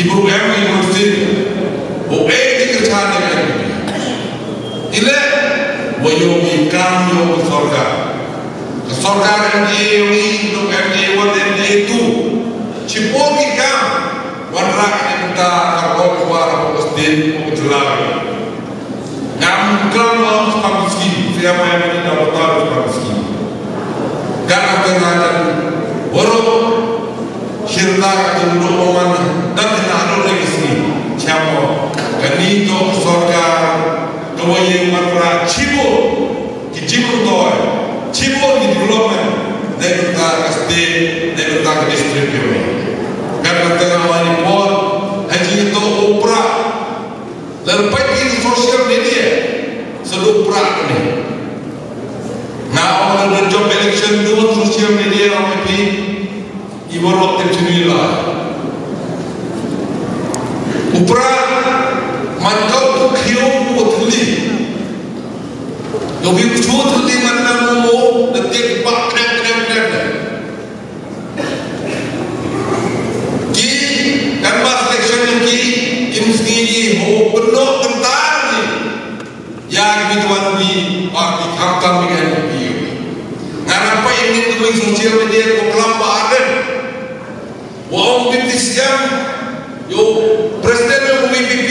Ibu kami mesti, kita kerjaan yang ini, wajomi kami yang kesorga yang ini, untuk kami yang itu, cipoki kami, warna kita kalau keluar pasti menjelaskan. Namun kalau pemiski, siapa yang ini dapat tahu pemiski? Karena dengan baru cerita tentang orang dan ada lagi sini siapa kanito sorga kawai matra cibo kicibo toy cibo di development negara kasih negara distrik kami karena tengah wani pol haji itu opera dan pagi sosial media sedupra ini nah orang job election dua sosial media orang ini ibu waktu cemila, upra mantau tu khiu putli, lebih putli mana mau detik pak krem. Ki kan mas election yang ki imski ho penuh kentar ni, yang bituan di parti kampan dengan ki. Kenapa ini tu sosial media program badan? Wong BPP yo presiden yang BPP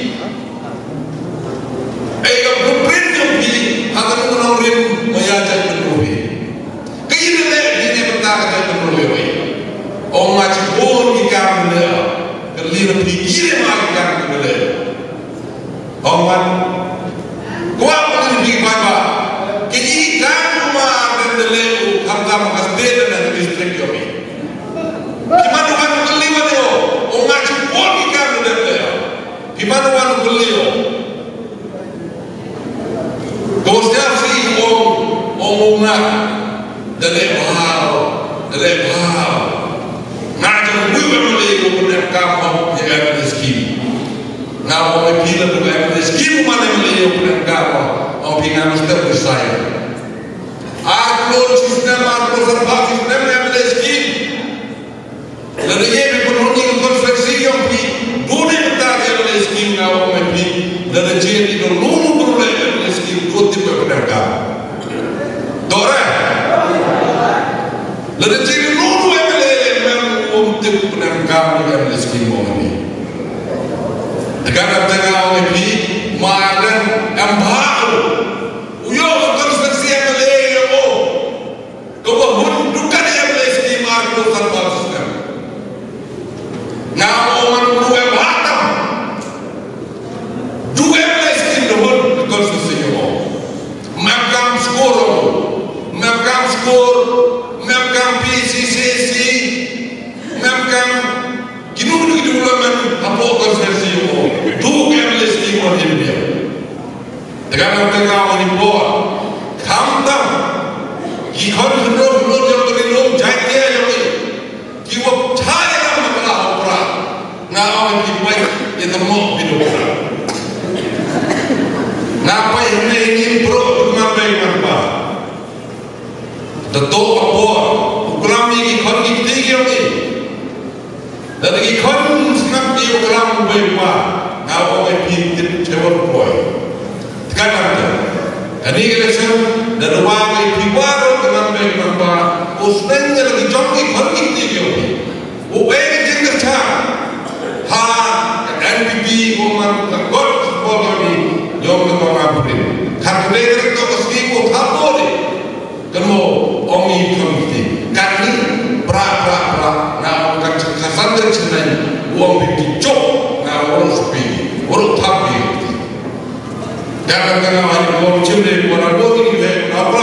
yo blueprint yang bi akan menaurin mayajak penuhi kayaknya ini bertakat penuhi orang macam pun ikan bela kerana berfikir macam bela orang kuat pun lebih baik kini kan rumah dan bela hamzah makasih dan distrik kami gimana orang beli mana orang macam pun ikan bela gimana orang beli Gosnya sih om nak dalek mahal ngajar gue beli gue kamu yang rezeki nak mau pilih tu yang rezeki mana beli gue kamu om pingan mesti bersaya aku sistem yang rezeki lalu ye berpenuhi konstruksi yang pi dunia tak yang rezeki nak om pi lalu jadi dulu Kutip berpendapat, dorang, lalu jadi lulu yang untuk penangkap dengan rezeki mohoni. Negara tengah ini makan empah, uyo konstruksi yang meleleh kebangunan yang rezeki makan tanpa sistem. Nama orang dua batam, dua rezeki dohon konstruksi. Mengam PCCC, mengam kinu development apa konsersi itu, dua kali segi macam dia. Dengan tengah ini buat, kamtam, kikon belum yang berilum jaya yang ini, kiwab cahaya yang berlah opera, ngawan kipai itu mau hidup. Napa ini pro mengambil apa? Tentu apa? Ukuran ini ikon tinggi ni. Dan ikon senang dia ukuran berapa? Nawa berpintir cewek boy. Sekarang ni election dan wang pibaru dengan berapa? Usnanya lagi jom ikon tinggi ni. Uang jengker cah. Ha NPP orang takut sebab ni jom kita ngabrin. Karena mereka kesini pun tak boleh. Kamu omi komite, kami pra, na orang kesan dan senang, uang dicok, na orang sepi, orang tapi. Jangan hari orang cemde, orang boleh ni apa?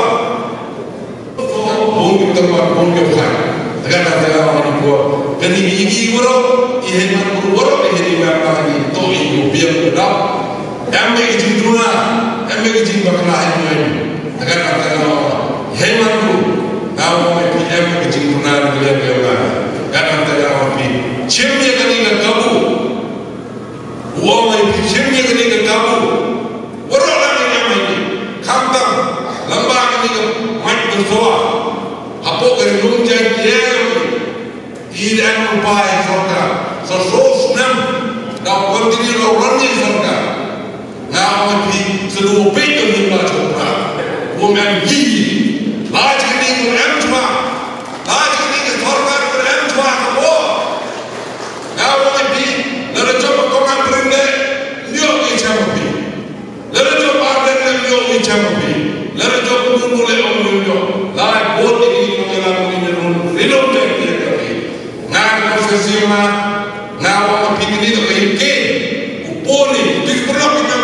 Bung tempat bung kebukan. Jangan hari buat. Jadi ini orang, ini orang ini memang ini tu ini biar berat. Ambil jinduna, ambil jimbaklah ini. Jangan Hemanku, kau PM kejingkunan beliau karena terjawab ini. Cemnya keningan kamu, uang itu cemnya keningan kamu. Orang yang ini, kampung, lembah ini macam bersoal. Apa kerana lumjak dia, tidak upaya sorga. sa sos nam da continue lo running sorga na o pi selu pe to ni ma chopra wo man yi large ni ko am chwa large ni ko sorga ko am chwa ko na o pi la chop ko ka prende nyo ni chapi la chop ba de nyo ni chapi la chop ko le o nyo la bo ni ko la ko ni no relo te na ko se sima na o pi ni to ke uponi dik pro